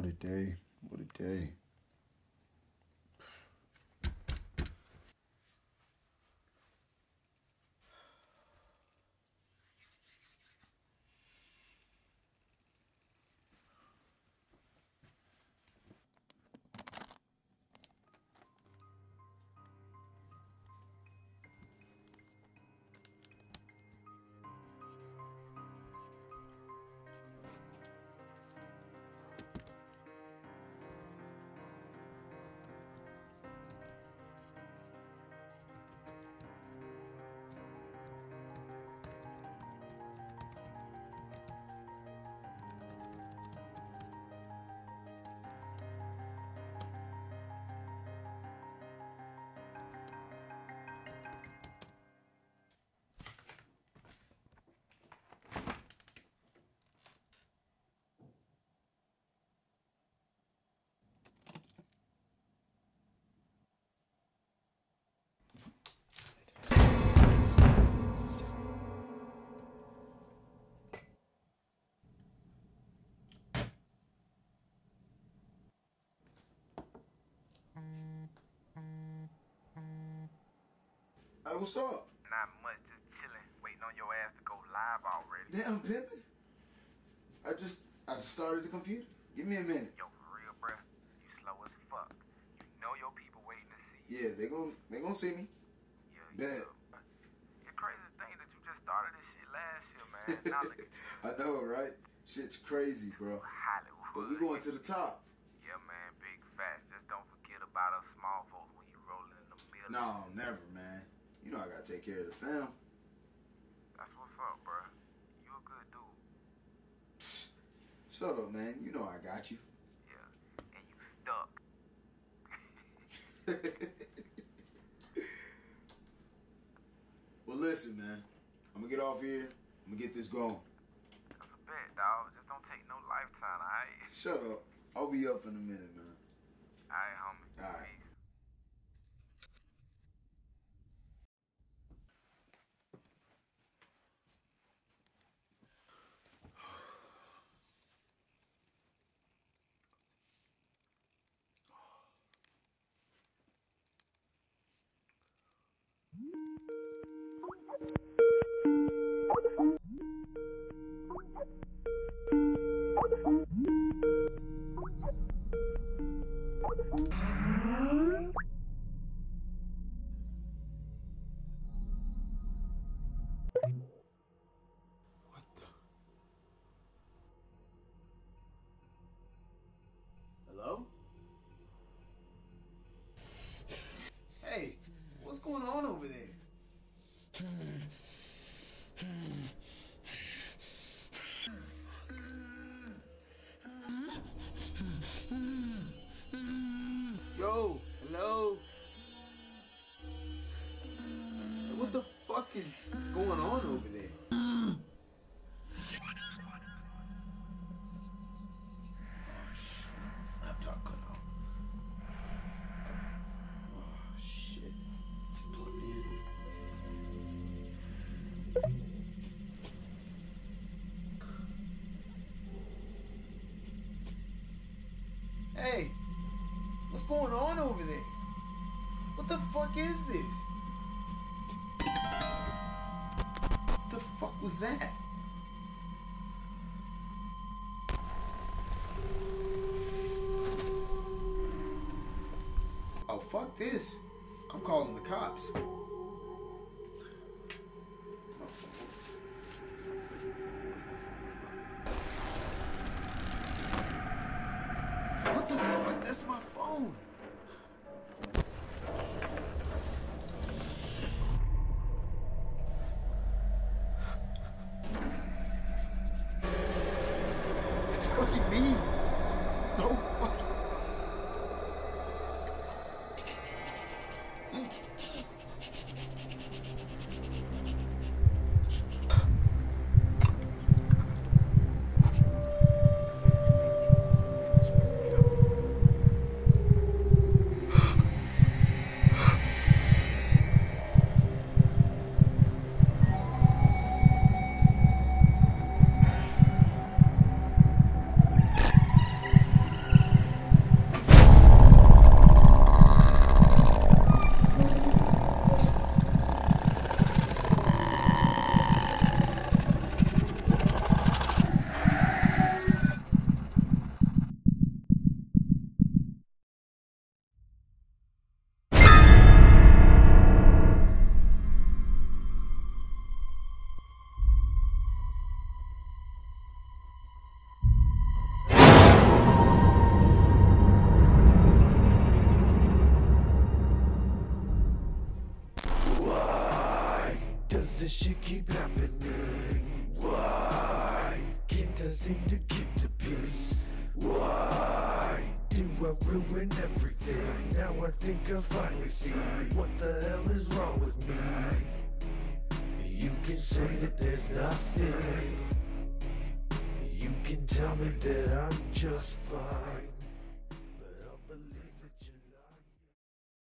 What a day. What a day. Hey, what's up? Not much, just chilling, waiting on your ass to go live already. Damn, pimpin'. I just started the computer. Give me a minute. Yo, for real, bruh, you slow as fuck. You know your people waiting to see you. Yeah, they gonna see me. Yeah, Bet. It's crazy thing that you just started this shit last year, man. Now look at you. I know, right? Shit's crazy, bro. Hollywood. But we going to the top. Yeah, man, big fast. Just don't forget about us small folks when you rolling in the middle. No, never, man. You know I gotta take care of the fam. That's what's up, bruh. You a good dude. Shut up, man. You know I got you. Yeah, and you stuck. Well, listen, man. I'm gonna get off here. I'm gonna get this going. That's a bet, dog. Just don't take no lifetime, alright? Shut up. I'll be up in a minute, man. Alright, homie. All right. Peace. What the? Hello? Hey, what's going on over there? Yo, hello? What the fuck is going on over there? Oh, shit. Laptop cut out. Oh, shit. Plugged in. Hey, what's going on over there? What the fuck is this? What the fuck was that? Oh, fuck this. I'm calling the cops. What the fuck? That's my phone. It's fucking me. No fucking. this shit keep happening? Why can't I seem to keep the peace? Why do I ruin everything? Now I think I finally see what the hell is wrong with me. You can say that there's nothing. You can tell me that I'm just fine.